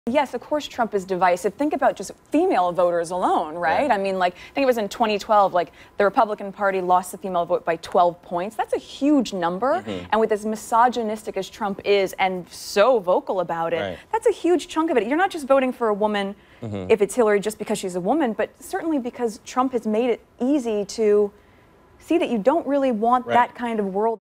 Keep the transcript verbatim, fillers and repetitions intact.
Yes, of course Trump is divisive. Think about just female voters alone, right? Yeah. I mean, like, I think it was in twenty twelve, like, the Republican Party lost the female vote by twelve points. That's a huge number. Mm-hmm. And with as misogynistic as Trump is and so vocal about it, Right. that's a huge chunk of it. You're not just voting for a woman Mm-hmm. if it's Hillary just because she's a woman, but certainly because Trump has made it easy to see that you don't really want Right. that kind of world.